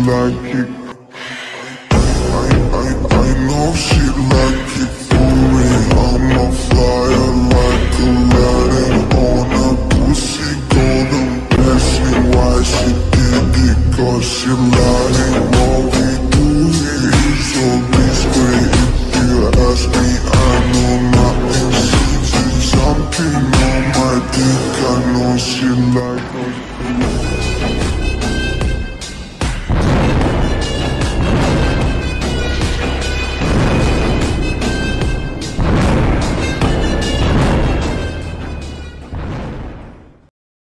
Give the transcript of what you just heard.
like it. I know she like it for me. I'm on fire like Aladdin on a pussy golden blessing. Why she did it? Cause she lying. What we do here is so discreet. If you ask me, I know nothing. She something on my dick. I know she like us.